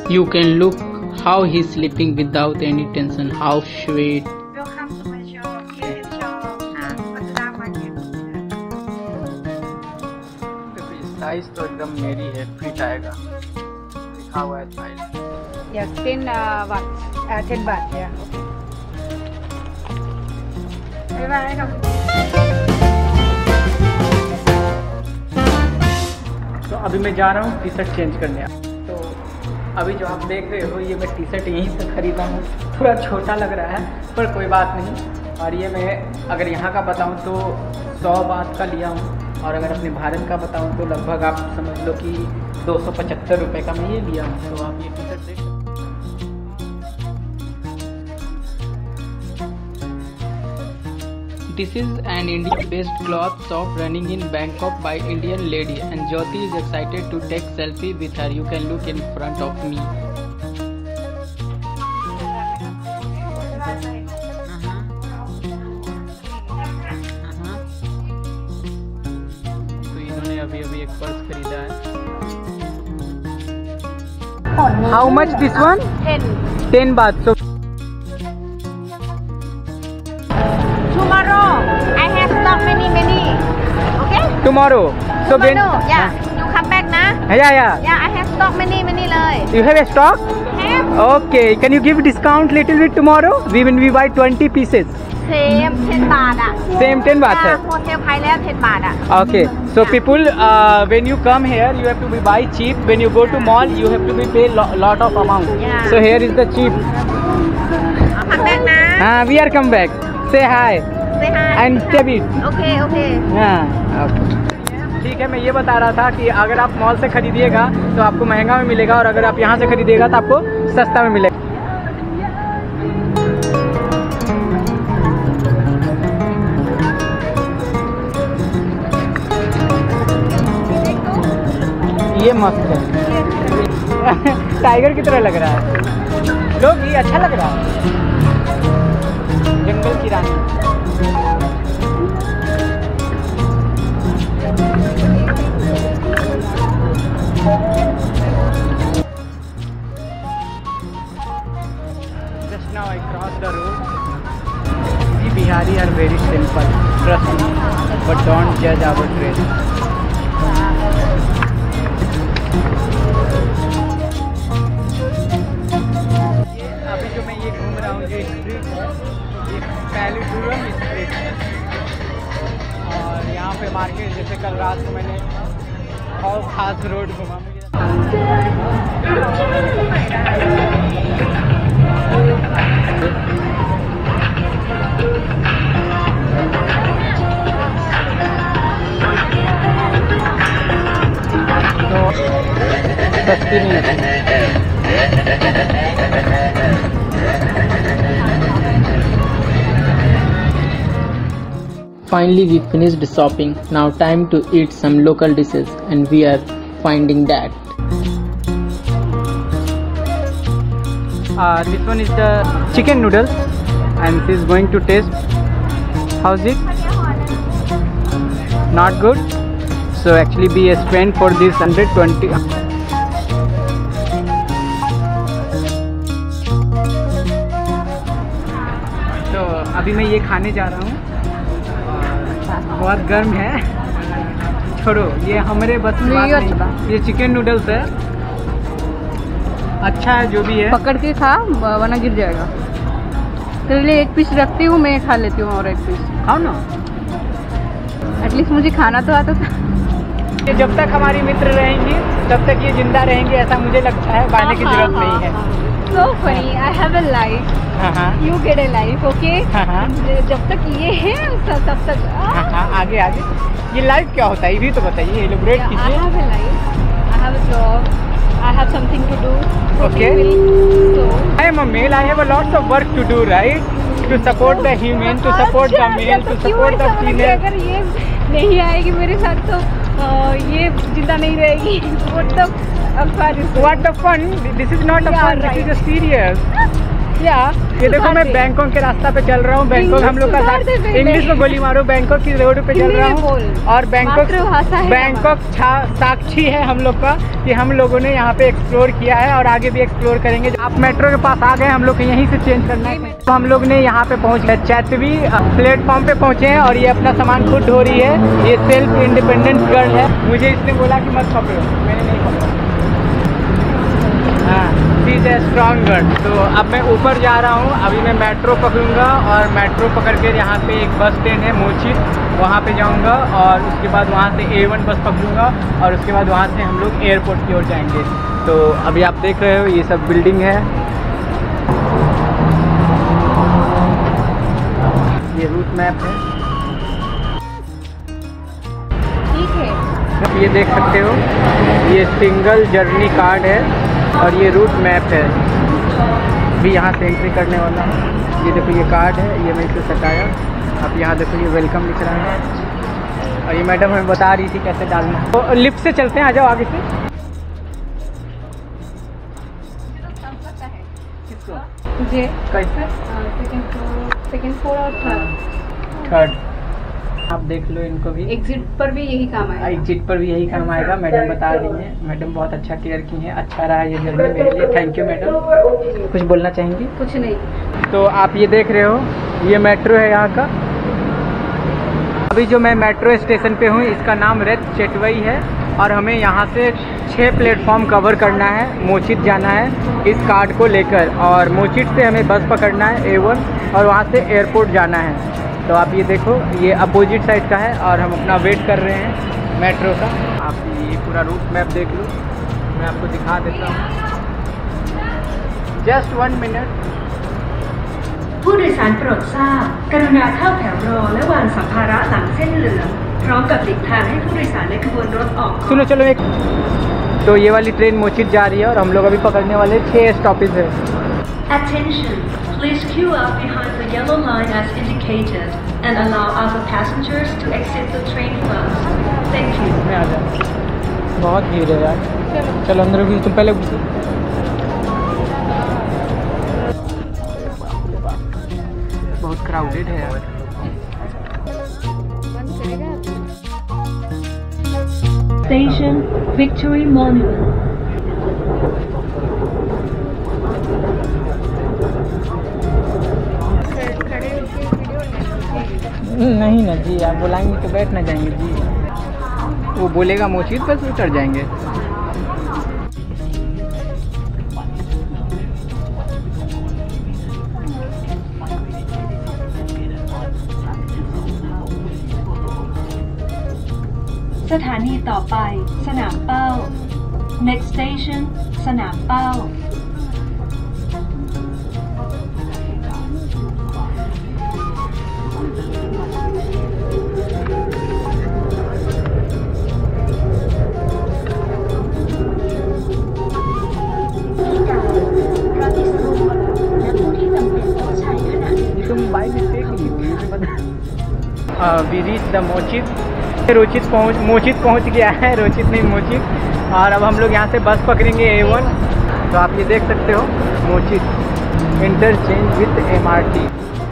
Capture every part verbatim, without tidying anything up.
You can look how he's sleeping without any tension. How sweet. Welcome to my shop. Here is shop. Mazda market. Size तो एकदम मेरी है, fit आएगा, लिखा हुआ है size. Yes, ten uh, watts. Uh, ten baht. Yeah. Bye bye. तो अभी मैं जा रहा हूँ टी शर्ट चेंज करने। तो अभी जो आप देख रहे हो ये मैं टी शर्ट यहीं से खरीदा हूँ। थोड़ा छोटा लग रहा है पर कोई बात नहीं। और ये मैं अगर यहाँ का बताऊँ तो सौ बात का लिया हूँ, और अगर अपने भारत का बताऊँ तो लगभग आप समझ लो कि दो सौ पचहत्तर रुपये का मैं ये लिया हूँ। तो आप ये टी शर्ट देख सकते। This is an India-based cloth shop running in Bangkok by Indian lady, and Jyoti is excited to take selfie with her. You can look in front of me. तो इन्होंने अभी अभी एक पर्स खरीदा है। How much this one? Ten. Ten baht. So Tomorrow, I have stock many many. Okay? tomorrow. So when? Tomorrow, yeah. You come back na? Yeah, yeah. Yeah, I have stock many many lay. You have a stock? Have. Okay. Can you give discount little bit tomorrow? We when we buy twenty pieces. Same ten baht ah. Same ten baht. Yeah, hotel khai leo ten baht ah. Okay. So people, uh, when you come here, you have to be buy cheap. When you go to mall, you have to be pay lo lot of amount. Yeah. So here is the cheap. Come back na. Ah, we are come back. Say hi. Say hi. And David. Okay, okay. हाँ, okay. ठीक है, मैं ये बता रहा था कि अगर आप मॉल से खरीदिएगा तो आपको महंगा में मिलेगा, और अगर आप यहाँ से खरीदिएगा तो आपको सस्ता में मिलेगा। ये मस्त है। टाइगर की तरह लग रहा है। लोग ये अच्छा लग रहा है। जंगल की रानी। Just now I crossed the road. We Bihari are very simple, trust me, but don't judge our dress. ये अभी जो मैं ये घूम रहा हूँ जो स्ट्रीट है, ये पैलीडुरम स्ट्रीट है, और यहाँ पे मार्केट जैसे कल रात को मैंने और खास रोड घूमा। तो सस्ती नहीं है। Finally we finished shopping. Now time to eat some local dishes, and we are finding that. Uh, this one is the chicken noodles, and she is going to taste. How's it? Not good. So actually we spent for this one hundred twenty. तो अभी मैं ये खाने जा रहा हूँ, बहुत गर्म है। छोड़ो, ये हमारे बस की बात नहीं। ये चिकन नूडल्स है, अच्छा है जो भी है। पकड़ के खा वरना गिर जाएगा। तेरे लिए एक पीस रखती हूँ, मैं खा लेती हूँ और एक पीस। खाओ ना, एटलीस्ट मुझे खाना तो आता था। ये जब तक हमारी मित्र रहेंगी तब तक ये जिंदा रहेंगे, ऐसा मुझे लगता है। बांधने की जरूरत नहीं है। So funny, I have a life. You get a life, okay? जब तक ये है तब तक। आगे आगे ये लाइफ क्या होता है ये भी तो बताइए, एलिब्रेट कीजिए। I have a life, I have a job, I have something to do. Okay. So I am a male. I have a lots of work to do, right? To support the human, to support the male, to support the female. अगर ये नहीं आएगी मेरे साथ तो ये जिंदा नहीं रहेगी। What the What the fun? This is not a fun. This is a serious. या ये देखो मैं बैंकॉक के रास्ता पे चल रहा हूँ। बैंकॉक हम लोग का इंग्लिश में गोली मारो। बैंकॉक की रोड पे चल रहा हूँ और बैंकॉक बैंकॉक साक्षी है हम लोग का कि हम लोगों ने यहाँ पे एक्सप्लोर किया है और आगे भी एक्सप्लोर करेंगे। आप मेट्रो के पास आ गए, हम लोग को यहीं से चेंज करना है। तो हम लोग ने यहाँ पे पहुँच गए, चैतवी प्लेटफॉर्म पे पहुँचे हैं और ये अपना सामान खुद ढो रही है। ये सेल्फ इंडिपेंडेंट गर्ल है। मुझे इसने बोला कि मत पकड़ो, मैंने नहीं पकड़ा। हाँ, she is a strong girl. तो अब मैं ऊपर जा रहा हूँ। अभी मैं मेट्रो पकड़ूंगा और मेट्रो पकड़ कर यहाँ पे एक बस स्टैंड है मोचित, वहाँ पे जाऊँगा और उसके बाद वहाँ से ए वन बस पकड़ूंगा और उसके बाद वहाँ से हम लोग एयरपोर्ट की ओर जाएंगे। तो अभी आप देख रहे हो ये सब बिल्डिंग है, ये रूट मैप है। ठीक है, ये देख सकते हो, ये सिंगल जर्नी कार्ड है और ये रूट मैप है। भी यहाँ से एंट्री करने वाला हूँ। ये देखो ये कार्ड है, ये मैं इसे सटाया। अब यहाँ देखो ये वेलकम लिख रहा है और ये मैडम हमें बता रही थी कैसे डालना। तो लिफ्ट से चलते हैं, आ जाओ आगे से। तुझे कैसे? सेकंड फ्लोर सेकंड फ्लोर और थर्ड थर्ड। आप देख लो इनको भी। एग्जिट पर भी यही काम आएगा। एग्जिट पर भी यही काम आएगा। मैडम बता रही हैं। मैडम बहुत अच्छा केयर की हैं। अच्छा रहा ये जर्नी मेरे लिए। Thank you madam. कुछ बोलना चाहेंगी? कुछ नहीं। तो आप ये देख रहे हो, ये मेट्रो है यहाँ का। अभी जो मैं मेट्रो स्टेशन पे हूँ, इसका नाम रेत चेटवई है और हमें यहाँ से छः प्लेटफॉर्म कवर करना है। मोचित जाना है इस कार्ड को लेकर और मोचित से हमें बस पकड़ना है ए वन और वहाँ से एयरपोर्ट जाना है। तो आप ये देखो, ये अपोजिट साइड का है और हम अपना वेट कर रहे हैं मेट्रो का। आप ये पूरा रूट मैप देख लो, मैं आपको दिखा देता हूँ। Just one minute. ผู้โดยสารโปรดทราบกรุณาเข้าแถวรอและวางสัมภาระหลังเส้นเหลืองพร้อมกับหลีกทางให้ผู้โดยสารในขบวนรถออก सुनो चलो एक। तो ये वाली ट्रेन मोचित जा रही है और हम लोग अभी पकड़ने वाले छः स्टॉपेज है। Attention, please queue up behind the yellow line as indicated and allow other passengers to exit the train first. Thank you. मैं आ जाऊँ, बहुत भीड़ है यार। चलो अंदर भी, तुम पहले घुसो। बहुत क्राउडेड है यार। Station Victory Monument. नहीं ना जी, आप बुलाएंगे तो बैठ ना जाएंगे जी। वो बोलेगा मोचित बस उतर जाएंगे। สถานีต่อไปสนามเป้า Next station สนามเป้า we reach the Mochit. रोचित पहुँच मोचित पहुँच गया है, रोचित नहीं मोचित। और अब हम लोग यहाँ से बस पकड़ेंगे ए वन। तो आप ये देख सकते हो Mochit interchange with M R T.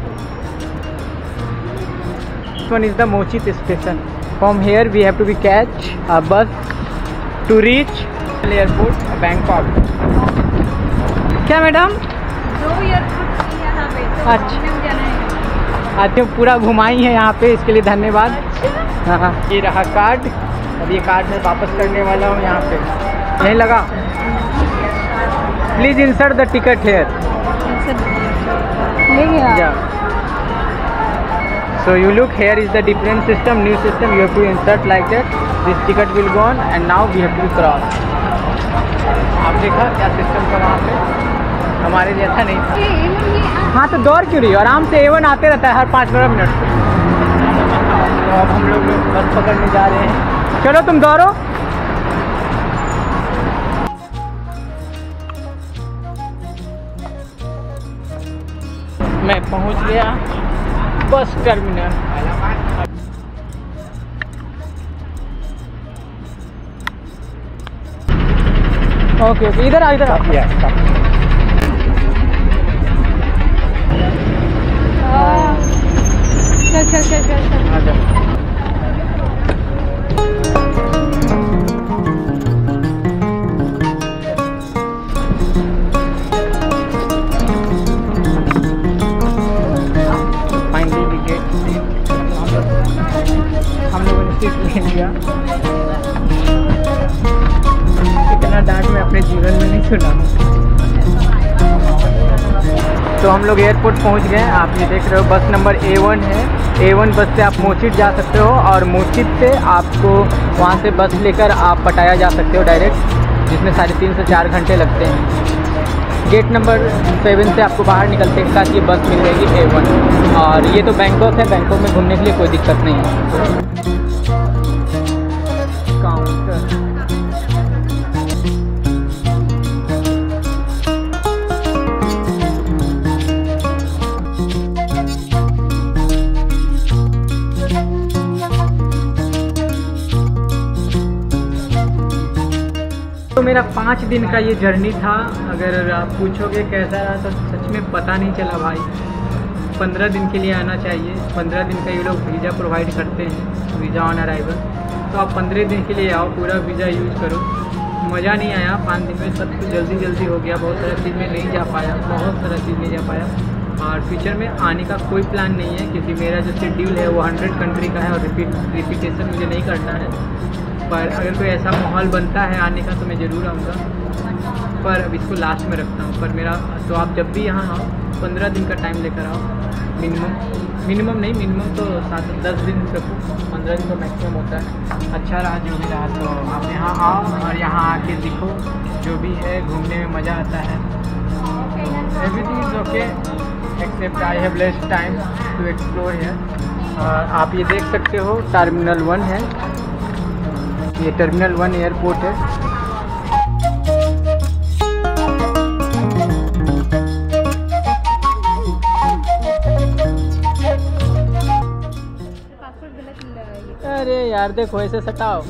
This one is the Mochit station. From here we have to be catch a bus to reach airport Bangkok. क्या मैडम? दो एयरपोर्ट यहाँ पे तो अच्छा। जाना है। आते पूरा घुमाई है यहाँ पे, इसके लिए धन्यवाद। हाँ, ये रहा कार्ड। अब ये कार्ड मैं वापस करने वाला हूँ यहाँ पे। नहीं लगा? Please insert the ticket here. So you look, here is the different system, new system. You have to insert like that. This ticket will go on and now we have to cross. आप देखा क्या system था वहाँ पे? हमारे जैसा नहीं था। हाँ तो दौड़ क्यों रही हो? आराम से ए वन आते रहता है हर पाँच बारह मिनट पे। तो अब हम लोग बस पकड़ने जा रहे हैं। चलो तुम दौड़ो। मैं पहुंच गया बस टर्मिनल। ओके ओके, इधर आ इधर आ। चल चल चल चल चल। आ जाओ। Finally we get seat. हम लोगों ने सीट ले लिया। इतना डांट मैं अपने जीवन में नहीं सुना हूँ। तो हम लोग एयरपोर्ट पहुंच गए। आप ये देख रहे हो बस नंबर ए वन है। ए वन बस से आप मोचिट जा सकते हो और मोचिट से आपको वहाँ से बस लेकर आप पटाया जा सकते हो डायरेक्ट, जिसमें साढ़े तीन से चार घंटे लगते हैं। गेट नंबर सेवन से आपको बाहर निकलते के साथ ये बस मिल जाएगी ए वन। और ये तो बैंकॉक है, बैंकॉक में घूमने के लिए कोई दिक्कत नहीं है। काउंटर तो मेरा पाँच दिन का ये जर्नी था। अगर आप पूछोगे कैसा रहा तो सच में पता नहीं चला भाई। पंद्रह दिन के लिए आना चाहिए। पंद्रह दिन का ये लोग वीज़ा प्रोवाइड करते हैं, वीज़ा ऑन अराइवल। तो आप पंद्रह दिन के लिए आओ, पूरा वीज़ा यूज़ करो। मज़ा नहीं आया पाँच दिन में, सब कुछ जल्दी जल्दी हो गया। बहुत सारा चीज़ में नहीं जा पाया, बहुत सारा चीज़ नहीं जा पाया। और फ्यूचर में आने का कोई प्लान नहीं है, क्योंकि मेरा जो शेड्यूल है वो हंड्रेड कंट्री का है और रिपीट रिपीटेशन मुझे नहीं करना है। पर अगर कोई ऐसा माहौल बनता है आने का तो मैं ज़रूर आऊँगा, पर अब इसको लास्ट में रखता हूँ। पर मेरा तो आप जब भी यहाँ आओ पंद्रह दिन का टाइम लेकर आओ, मिनिमम मिनिमम नहीं मिनिमम तो सात दस दिन तक, पंद्रह दिन तो मैक्सिमम होता है। अच्छा रहा जो भी रहा। तो आप यहाँ आओ और यहाँ आके दिखो, जो भी है घूमने में मज़ा आता है। Everything is okay except I have less time to explore here. आप ये देख सकते हो टर्मिनल वन है, ये टर्मिनल वन एयरपोर्ट है। अरे यार देखो ऐसे सटाओ।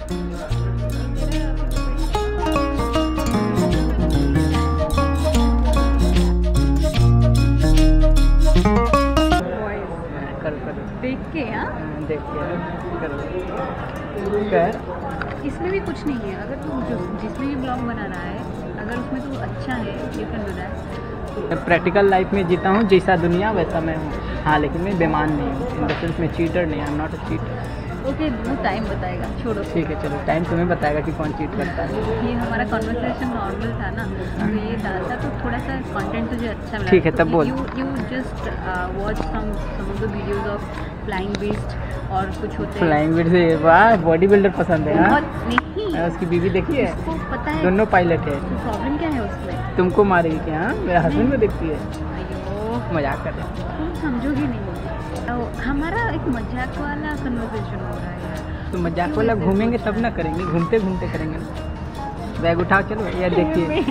कर कर देख के हाँ देख के कर कर। इसमें भी कुछ नहीं है। अगर तू जो जिसमें भी ब्लॉग बना रहा है, अगर उसमें तू अच्छा है, यू कैन डू दैट। मैं प्रैक्टिकल लाइफ में जीता हूँ, जैसा दुनिया वैसा मैं हूँ। हाँ लेकिन मैं बेमान नहीं हूँ, इन द सेंस मैं चीटर नहीं, I am not a cheater. Okay वो टाइम बताएगा, छोड़ो। ठीक है चलो, टाइम तुम्हें बताएगा कि कौन चीट करता है। ये हमारा कॉन्वर्सेशन नॉर्मल था ना, तो ये डालता तो थोड़ा सा कंटेंट तुझे अच्छा मिला। ठीक है तब बोल। You you just watch some some of the videos of Flying Beast और कुछ होते हैं। फ्लाइंग बीस्ट से वाह बॉडी बिल्डर पसंद है। हाँ नहीं, उसकी बीवी देखी है, उसको पता है दोनों पायलट है। तो प्रॉब्लम क्या है उसमें? तुमको मारेगी क्या? हाँ मेरा हस्बैंड को देखती है। अयो मजाक कर रहे हैं। तुम समझोगी नहीं। तो हमारा एक मजाक वाला कन्वर्सेशन हो रहा है यार। तो मजाक वाला घूमेंगे तब ना करेंगे, घूमते घूमते करेंगे ना। बैग उठाओ चलो, ये देखिए।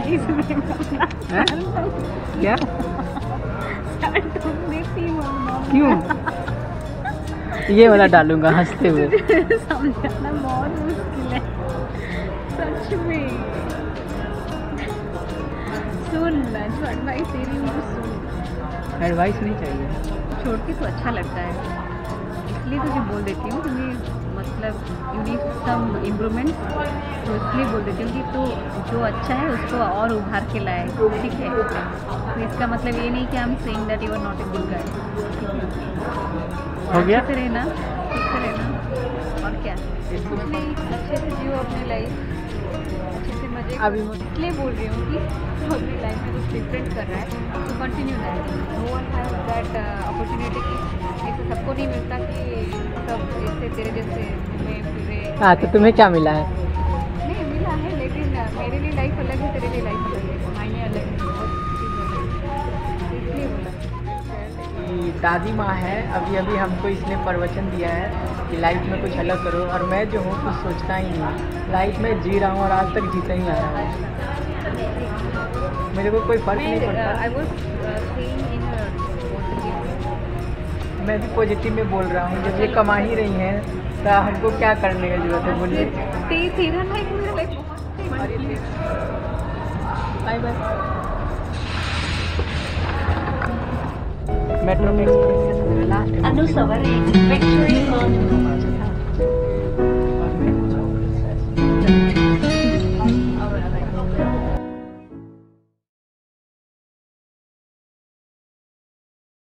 क्या क्यों? ये वाला डालूंगा हंसते हुए। समझाना बहुत मुश्किल है सच में। सुन जो एडवाइस दे रही हूँ सुन। एडवाइस नहीं चाहिए। छोड़ के तो अच्छा लगता है, इसलिए तुझे बोल देती हूँ। तुम्हें मतलब यू नीड सम इम्प्रूवमेंट, तो इसलिए बोल देती हूँ कि तो जो अच्छा है उसको और उभार के लाए, ठीक है? तो इसका मतलब ये नहीं कि I am saying that you are not a good guy. हो गया? अच्छे से रहना, ठीक से रहना और क्या, कुछ नहीं, अच्छे से जियो अपनी लाइफ, अच्छे से मजे। अभी इसलिए बोल रही हूँ कि तो अपनी लाइफ में कुछ डिफरेंट कर रहा है तो continue that. No one has that opportunity कि ऐसे सबको नहीं मिलता कि सब ऐसे तेरे जैसे घूमे फिरे। हाँ तो तुम्हें क्या मिला है? नहीं मिला है, लेकिन मेरे लिए लाइफ अलग है, तेरे लिए लाइफ अलग है, मायने अलग है, बहुत चीज़ इसलिए बोला। दादी माँ है, अभी अभी हमको इसने प्रवचन दिया है कि लाइफ में कुछ अलग करो, और मैं जो हूँ कुछ सोचता ही नहीं। लाइफ में जी रहा हूँ और आज तक जीता ही आ रहा हूँ। मेरे को कोई फर्क नहीं पड़ता। आई वाज सेइंग इन मैं भी पॉजिटिव में बोल रहा हूँ। जब ये कमा ही रही हैं तो हमको क्या करने की जरूरत है बोलिए? तेरा लाइफ मेरा लाइफ बहुत बाय बाय। मेट्रो के एक्सपीरियंस के समय लास्ट Anusawari, Victory Monument.